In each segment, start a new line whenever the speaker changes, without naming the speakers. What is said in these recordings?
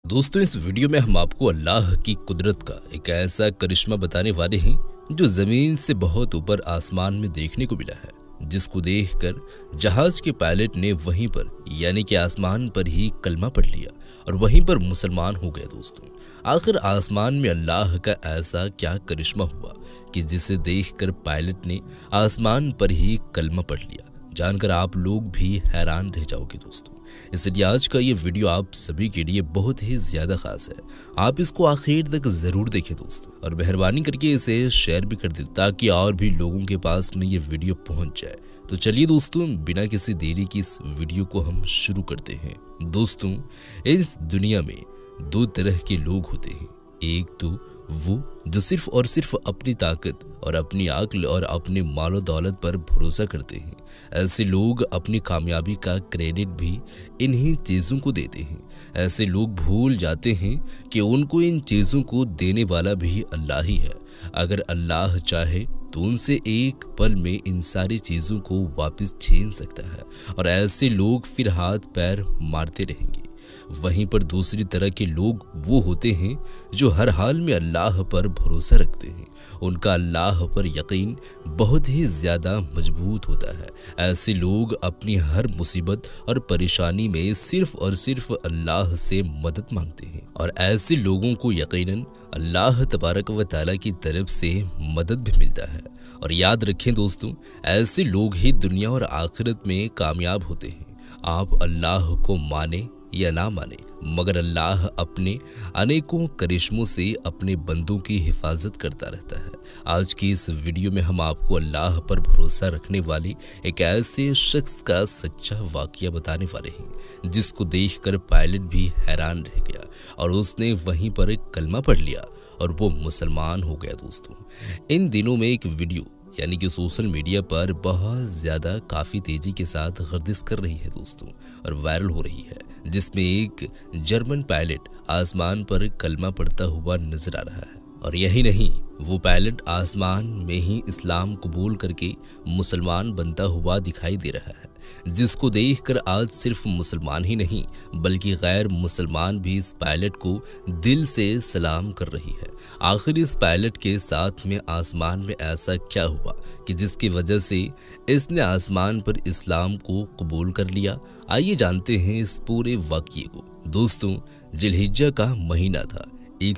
दोस्तों, इस वीडियो में हम आपको अल्लाह की कुदरत का एक ऐसा करिश्मा बताने वाले हैं जो जमीन से बहुत ऊपर आसमान में देखने को मिला है, जिसको देखकर जहाज के पायलट ने वहीं पर यानी कि आसमान पर ही कलमा पढ़ लिया और वहीं पर मुसलमान हो गया। दोस्तों, आखिर आसमान में अल्लाह का ऐसा क्या करिश्मा हुआ कि जिसे देखकर पायलट ने आसमान पर ही कलमा पढ़ लिया। जानकर आप लोग भी हैरान रह जाओगे। दोस्तों, इसलिए आज का ये वीडियो आप सभी के लिए बहुत ही ज्यादा खास है। आप इसको आखिर तक जरूर देखें दोस्तों, और मेहरबानी करके इसे शेयर भी कर दें ताकि और भी लोगों के पास में ये वीडियो पहुंच जाए। तो चलिए दोस्तों, बिना किसी देरी की इस वीडियो को हम शुरू करते हैं। दोस्तों, इस दुनिया में दो तरह के लोग होते हैं। एक तो वो जो सिर्फ और सिर्फ अपनी ताकत और अपनी अक्ल और अपने मालो दौलत पर भरोसा करते हैं। ऐसे लोग अपनी कामयाबी का क्रेडिट भी इन्हीं चीज़ों को देते हैं। ऐसे लोग भूल जाते हैं कि उनको इन चीज़ों को देने वाला भी अल्लाह ही है। अगर अल्लाह चाहे तो उनसे एक पल में इन सारी चीज़ों को वापस छीन सकता है, और ऐसे लोग फिर हाथ पैर मारते रहेंगे। वहीं पर दूसरी तरह के लोग वो होते हैं जो हर हाल में अल्लाह पर भरोसा रखते हैं। उनका अल्लाह पर यकीन बहुत ही ज़्यादा मजबूत होता है। ऐसे लोग अपनी हर मुसीबत और परेशानी में सिर्फ और सिर्फ अल्लाह से मदद मांगते हैं, और ऐसे लोगों को यकीनन अल्लाह तबारक व तआला की तरफ से मदद भी मिलता है। और याद रखें दोस्तों, ऐसे लोग ही दुनिया और आखिरत में कामयाब होते हैं। आप अल्लाह को माने या ना माने, मगर अल्लाह अपने अनेकों करिश्मों से अपने बंदों की हिफाजत करता रहता है। आज की इस वीडियो में हम आपको अल्लाह पर भरोसा रखने वाले एक ऐसे शख्स का सच्चा वाकया बताने वाले हैं जिसको देखकर पायलट भी हैरान रह गया और उसने वहीं पर एक कलमा पढ़ लिया और वो मुसलमान हो गया। दोस्तों, इन दिनों में एक वीडियो यानी कि सोशल मीडिया पर बहुत ज़्यादा काफ़ी तेज़ी के साथ गर्दिश कर रही है दोस्तों, और वायरल हो रही है, जिसमें एक जर्मन पायलट आसमान पर कलमा पढ़ता हुआ नजर आ रहा है। और यही नहीं, वो पायलट आसमान में ही इस्लाम कबूल करके मुसलमान बनता हुआ दिखाई दे रहा है, जिसको देखकर आज सिर्फ मुसलमान ही नहीं बल्कि गैर मुसलमान भी इस पायलट को दिल से सलाम कर रही है। आखिर इस पायलट के साथ में आसमान में ऐसा क्या हुआ कि जिसकी वजह से इसने आसमान पर इस्लाम को कबूल कर लिया। आइए जानते हैं इस पूरे वाक़ये को। दोस्तों, जिलहिज्जा का महीना था।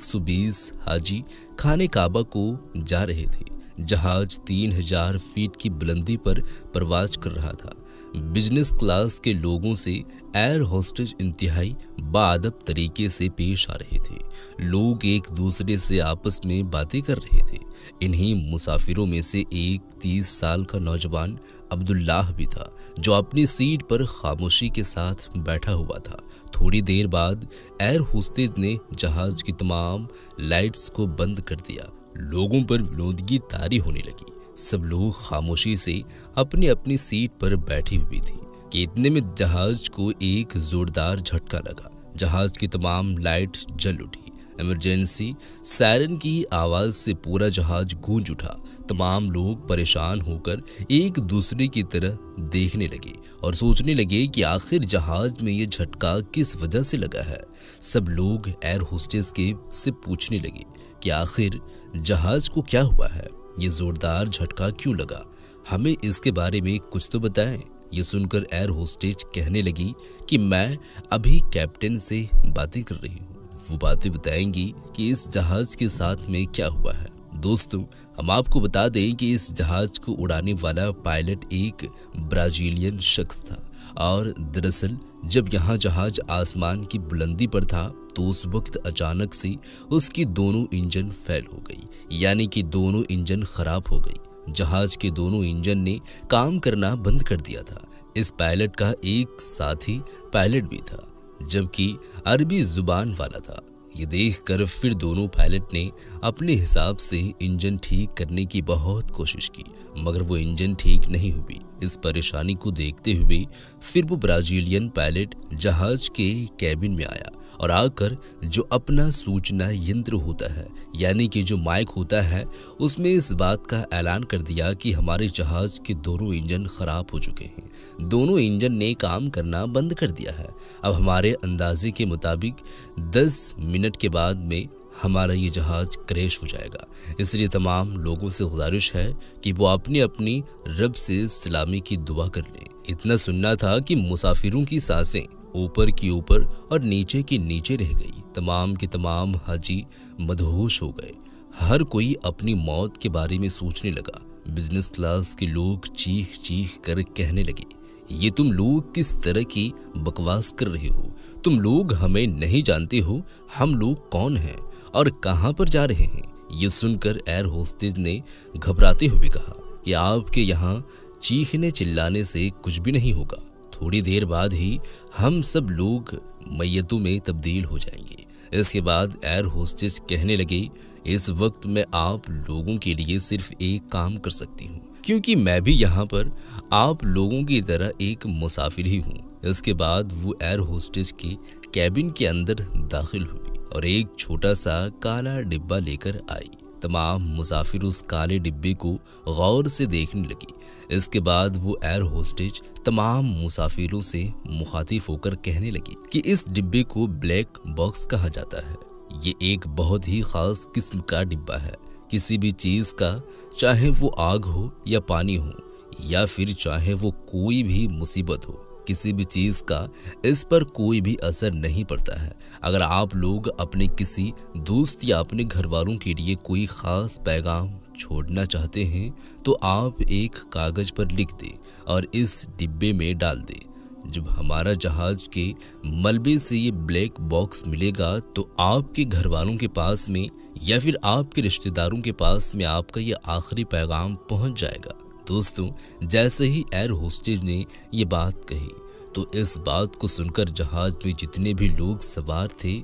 120 हाजी खाने काबा को जा रहे थे। जहाज 3000 फीट की बुलंदी पर परवाज कर रहा था। बिजनेस क्लास के लोगों से एयर होस्टेज इंतहाई बाअदब तरीके से पेश आ रहे थे। लोग एक दूसरे से आपस में बातें कर रहे थे। इन्हीं मुसाफिरों में से एक 30 साल का नौजवान अब्दुल्लाह भी था, जो अपनी सीट पर खामोशी के साथ बैठा हुआ था। थोड़ी देर बाद एयर होस्टेज ने जहाज की तमाम लाइट्स को बंद कर दिया। लोगों पर विनोदगी तारी होने लगी। सब लोग खामोशी से अपनी अपनी सीट पर बैठी हुई थी कि इतने में जहाज को एक जोरदार झटका लगा। जहाज की तमाम लाइट जल उठी। इमरजेंसी सायरन की आवाज से पूरा जहाज गूंज उठा। तमाम लोग परेशान होकर एक दूसरे की तरह देखने लगे और सोचने लगे कि आखिर जहाज में ये झटका किस वजह से लगा है। सब लोग एयर होस्टेस के से पूछने लगे कि आखिर जहाज को क्या हुआ है, ये जोरदार झटका क्यों लगा, हमें इसके बारे में कुछ तो बताएं। ये सुनकर एयर होस्टेज कहने लगी कि मैं अभी कैप्टन से बातें कर रही हूँ, वो बातें बताएंगी कि इस जहाज के साथ में क्या हुआ है। दोस्तों, हम आपको बता दें कि इस जहाज को उड़ाने वाला पायलट एक ब्राजीलियन शख्स था, और दरअसल जब यहाँ जहाज आसमान की बुलंदी पर था तो उस वक्त अचानक से उसकी दोनों इंजन फेल हो गई, यानी कि दोनों इंजन खराब हो गई। जहाज के दोनों इंजन ने काम करना बंद कर दिया था। इस पायलट का एक साथी पायलट भी था, जबकि अरबी जुबान वाला था। ये देखकर फिर दोनों पायलट ने अपने हिसाब से इंजन ठीक करने की बहुत कोशिश की, मगर वो इंजन ठीक नहीं हुई। इस परेशानी को देखते हुए फिर वो ब्राजीलियन पायलट जहाज के कैबिन में आया और आकर जो अपना सूचना यंत्र होता है यानी कि जो माइक होता है उसमें इस बात का ऐलान कर दिया कि हमारे जहाज के दोनों इंजन खराब हो चुके हैं। दोनों इंजन ने काम करना बंद कर दिया है। अब हमारे अंदाजे के मुताबिक 10 मिनट के बाद में हमारा ये जहाज क्रैश हो जाएगा। इसलिए तमाम लोगों से गुजारिश है कि वो अपनी अपनी रब से सलामी की दुआ कर लें। इतना सुनना था कि मुसाफिरों की सांसें ऊपर की ऊपर और नीचे की नीचे रह गई। तमाम के तमाम हाजी मदहोश हो गए। हर कोई अपनी मौत के बारे में सोचने लगा। बिजनेस क्लास के लोग चीख चीख कर कहने लगे, ये तुम लोग किस तरह की बकवास कर रहे हो? तुम लोग हमें नहीं जानते हो, हम लोग कौन हैं और कहां पर जा रहे हैं? ये सुनकर एयर होस्टेज ने घबराते हुए कहा कि आपके यहाँ चीखने चिल्लाने से कुछ भी नहीं होगा। थोड़ी देर बाद ही हम सब लोग मैयतों में तब्दील हो जाएंगे। इसके बाद एयर होस्टेज कहने लगे, इस वक्त मैं आप लोगों के लिए सिर्फ एक काम कर सकती हूँ, क्योंकि मैं भी यहाँ पर आप लोगों की तरह एक मुसाफिर ही हूँ। इसके बाद वो एयर होस्टेज के कैबिन के अंदर दाखिल हुई और एक छोटा सा काला डिब्बा लेकर आई। तमाम मुसाफिर उस काले डिब्बे को गौर से देखने लगी। इसके बाद वो एयर होस्टेज तमाम मुसाफिरों से मुखातिब होकर कहने लगी कि इस डिब्बे को ब्लैक बॉक्स कहा जाता है। ये एक बहुत ही खास किस्म का डिब्बा है। किसी भी चीज का, चाहे वो आग हो या पानी हो या फिर चाहे वो कोई भी मुसीबत हो, किसी भी चीज का इस पर कोई भी असर नहीं पड़ता है। अगर आप लोग अपने किसी दोस्त या अपने घर वालों के लिए कोई खास पैगाम छोड़ना चाहते हैं तो आप एक कागज पर लिख दें और इस डिब्बे में डाल दें। जब हमारा जहाज के मलबे से ये ब्लैक बॉक्स मिलेगा तो आपके घर वालों के पास में या फिर आपके रिश्तेदारों के पास में आपका ये आखिरी पैगाम पहुंच जाएगा। दोस्तों, जैसे ही एयर होस्टेज ने ये बात कही तो इस बात को सुनकर जहाज में जितने भी लोग सवार थे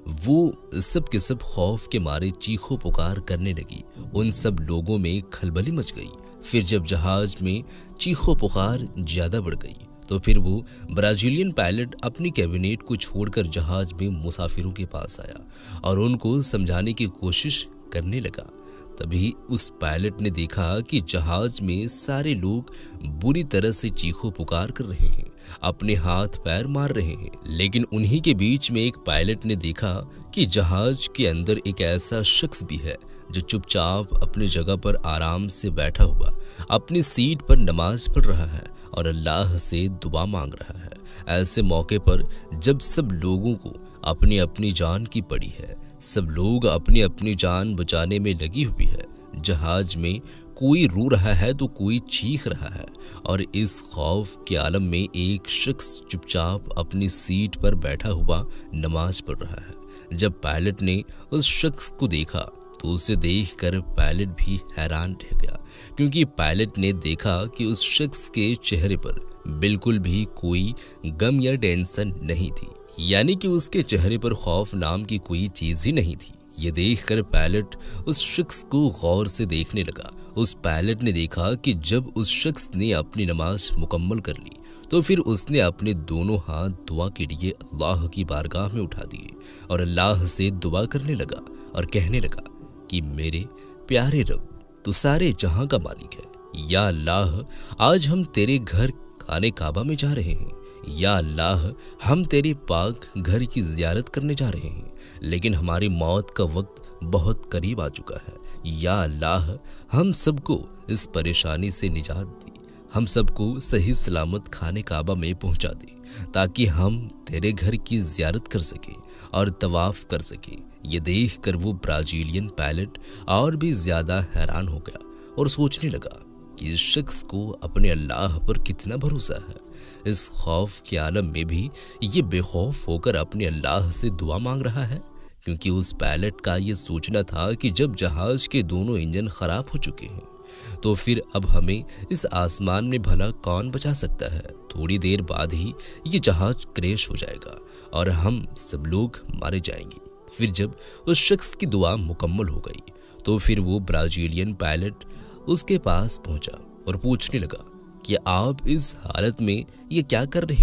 वो सब के सब खौफ के मारे चीखों पुकार करने लगी। उन सब लोगों में खलबली मच गई। फिर जब जहाज में चीखों पुकार ज्यादा बढ़ गई तो फिर वो ब्राजीलियन पायलट अपनी कैबिनेट को छोड़कर जहाज में मुसाफिरों के पास आया और उनको समझाने की कोशिश करने लगा। तभी उस पायलट ने देखा कि जहाज में सारे लोग बुरी तरह से चीखों पुकार कर रहे हैं, अपने हाथ पैर मार रहे हैं। लेकिन उन्हीं के बीच में एक पायलट ने देखा कि जहाज के अंदर एक ऐसा शख्स भी है जो चुपचाप अपनी जगह पर आराम से बैठा हुआ अपनी सीट पर नमाज पढ़ रहा है और अल्लाह से दुआ मांग रहा है। ऐसे मौके पर जब सब लोगों को अपनी अपनी जान की पड़ी है, सब लोग अपनी अपनी जान बचाने में लगी हुई है, जहाज में कोई रो रहा है तो कोई चीख रहा है और इस खौफ के आलम में एक शख्स चुपचाप अपनी सीट पर बैठा हुआ नमाज पढ़ रहा है। जब पायलट ने उस शख्स को देखा तो उसे देखकर पायलट भी हैरान रह गया, क्योंकि पायलट ने देखा कि उस शख्स के चेहरे पर बिल्कुल भी कोई गम या टेंशन नहीं थी, यानी कि उसके चेहरे पर खौफ नाम की कोई चीज ही नहीं थी। ये देखकर पायलट उस शख्स को गौर से देखने लगा। उस पायलट ने देखा कि जब उस शख्स ने अपनी नमाज मुकम्मल कर ली तो फिर उसने अपने दोनों हाथ दुआ के लिए अल्लाह की बारगाह में उठा दिए और अल्लाह से दुआ करने लगा और कहने लगा कि मेरे प्यारे रब, तू सारे जहां का मालिक है। या अल्लाह, आज हम तेरे घर खाने काबा में जा रहे हैं। या अल्लाह, हम तेरे पाक घर की ज़ियारत करने जा रहे हैं, लेकिन हमारी मौत का वक्त बहुत करीब आ चुका है। या अल्लाह, हम सबको इस परेशानी से निजात दे, हम सबको सही सलामत खाने काबा में पहुंचा दे, ताकि हम तेरे घर की ज़ियारत कर सकें और तवाफ़ कर सकें। ये देखकर वो ब्राज़ीलियन पायलट और भी ज़्यादा हैरान हो गया और सोचने लगा कि इस शख्स को अपने अल्लाह पर कितना भरोसा है। इस खौफ के आलम में भी ये बेखौफ होकर अपने अल्लाह से दुआ मांग रहा है, क्योंकि उस पायलट का ये सोचना था कि जब जहाज के दोनों इंजन खराब हो चुके हैं तो फिर अब हमें इस आसमान में भला कौन बचा सकता है। थोड़ी देर बाद ही ये जहाज क्रैश हो जाएगा और हम सब लोग मारे जाएंगे। फिर जब उस शख्स की दुआ मुकम्मल हो गई तो फिर वो ब्राज़ीलियन पायलट उसके पास पहुंचा और पूछने लगा कि आप इस हालत में ये क्या कर रहे हो।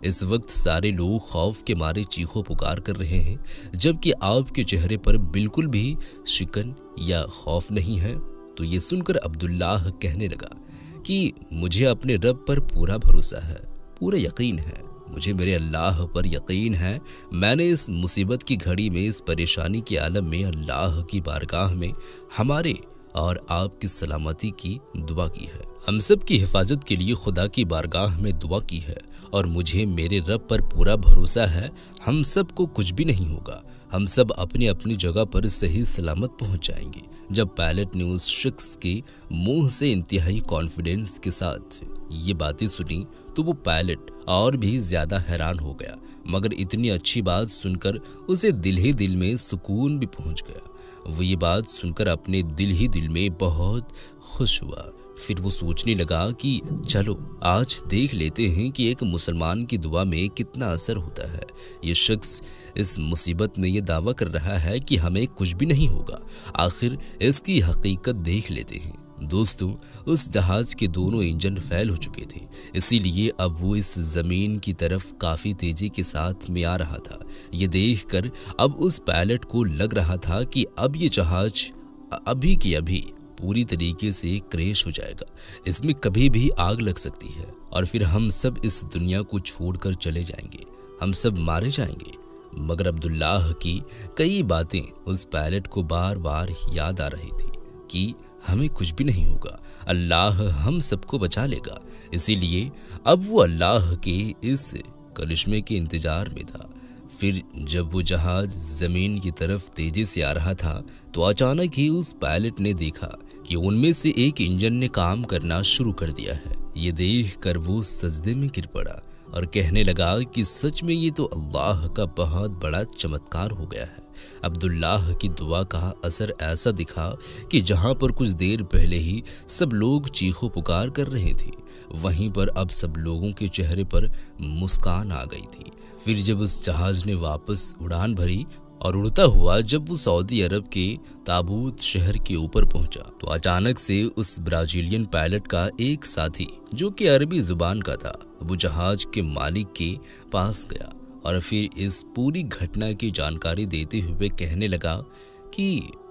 इस वक्त सारे लोग खौफ के मारे चीखों पुकार कर रहे हैं, जबकि आपके चेहरे पर बिल्कुल भी शिकन या खौफ नहीं है। तो ये सुनकर अब्दुल्लाह कहने लगा कि मुझे अपने रब पर पूरा भरोसा है, पूरा यकीन है, मुझे मेरे अल्लाह पर यकीन है। मैंने इस मुसीबत की घड़ी में, इस परेशानी के आलम में अल्लाह की बारगाह में हमारे और आपकी सलामती की दुआ की है। हम सब की हिफाजत के लिए खुदा की बारगाह में दुआ की है और मुझे मेरे रब पर पूरा भरोसा है, हम सब को कुछ भी नहीं होगा। हम सब अपनी अपनी जगह पर सही सलामत पहुंच जाएंगे। जब पायलट ने उस शख्स के मुंह से इंतहाई कॉन्फिडेंस के साथ ये बातें सुनी तो वो पायलट और भी ज्यादा हैरान हो गया, मगर इतनी अच्छी बात सुनकर उसे दिल ही दिल में सुकून भी पहुंच गया। वो ये बात सुनकर अपने दिल ही दिल में बहुत खुश हुआ। फिर वो सोचने लगा कि चलो आज देख लेते हैं कि एक मुसलमान की दुआ में कितना असर होता है। ये शख्स इस मुसीबत में ये दावा कर रहा है कि हमें कुछ भी नहीं होगा, आखिर इसकी हकीकत देख लेते हैं। दोस्तों, उस जहाज के दोनों इंजन फेल हो चुके थे, इसीलिए अब वो इस जमीन की तरफ काफी तेजी के साथ में आ रहा था। ये देखकर अब उस पायलट को लग रहा था कि अब ये जहाज अभी की अभी पूरी तरीके से क्रैश हो जाएगा, इसमें कभी भी आग लग सकती है और फिर हम सब इस दुनिया को छोड़कर चले जाएंगे, हम सब मारे जाएंगे। मगर अब्दुल्लाह की कई बातें उस पायलट को बार बार याद आ रही थी कि हमें कुछ भी नहीं होगा, अल्लाह हम सबको बचा लेगा। इसीलिए अब वो अल्लाह के इस करिश्मे के इंतजार में था। फिर जब वो जहाज जमीन की तरफ तेजी से आ रहा था तो अचानक ही उस पायलट ने देखा कि उनमें से एक इंजन ने काम करना शुरू कर दिया है। ये देखकर वो सजदे में गिर पड़ा और कहने लगा कि सच में ये तो अल्लाह का बहुत बड़ा चमत्कार हो गया है। अब्दुल्लाह की दुआ का असर ऐसा दिखा कि जहां पर कुछ देर पहले ही सब लोग चीखों पुकार कर रहे थे, वहीं पर अब सब लोगों के चेहरे पर मुस्कान आ गई थी। फिर जब उस जहाज ने वापस उड़ान भरी और उड़ता हुआ जब वो सऊदी अरब के ताबूत शहर के ऊपर पहुंचा तो अचानक से उस ब्राजीलियन पायलट का एक साथी जो कि अरबी जुबान का था, वो जहाज के मालिक के पास गया और फिर इस पूरी घटना की जानकारी देते हुए कहने लगा कि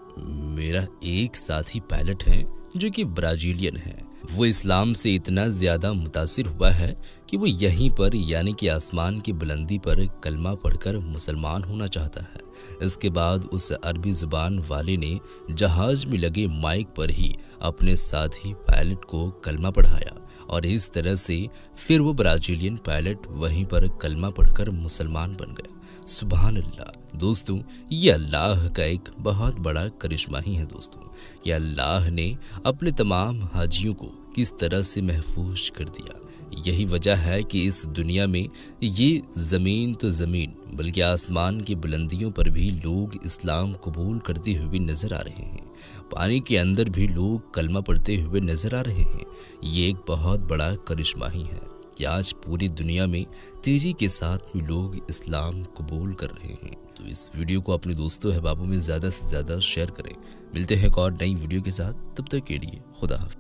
मेरा एक साथी पायलट है जो कि ब्राजीलियन है। वो इस्लाम से इतना ज्यादा मुतासिर हुआ है कि वो यहीं पर यानी कि आसमान की बुलंदी पर कलमा पढ़कर मुसलमान होना चाहता है। इसके बाद उस अरबी जुबान वाले ने जहाज में लगे माइक पर ही अपने साथी पायलट को कलमा पढ़ाया और इस तरह से फिर वो ब्राजीलियन पायलट वहीं पर कलमा पढ़कर मुसलमान बन गया। सुभान अल्लाह। दोस्तों, ये अल्लाह का एक बहुत बड़ा करिश्मा ही है। दोस्तों, ये अल्लाह ने अपने तमाम हाजियों को किस तरह से महफूज कर दिया। यही वजह है कि इस दुनिया में ये ज़मीन तो ज़मीन बल्कि आसमान की बुलंदियों पर भी लोग इस्लाम कबूल करते हुए नज़र आ रहे हैं। पानी के अंदर भी लोग कलमा पढ़ते हुए नज़र आ रहे हैं। ये एक बहुत बड़ा करिश्मा ही है कि आज पूरी दुनिया में तेज़ी के साथ में लोग इस्लाम कबूल कर रहे हैं। तो इस वीडियो को अपने दोस्तों अहबाबों में ज़्यादा से ज़्यादा शेयर करें। मिलते हैं एक और नई वीडियो के साथ, तब तक के लिए खुदा हाफ़िज़।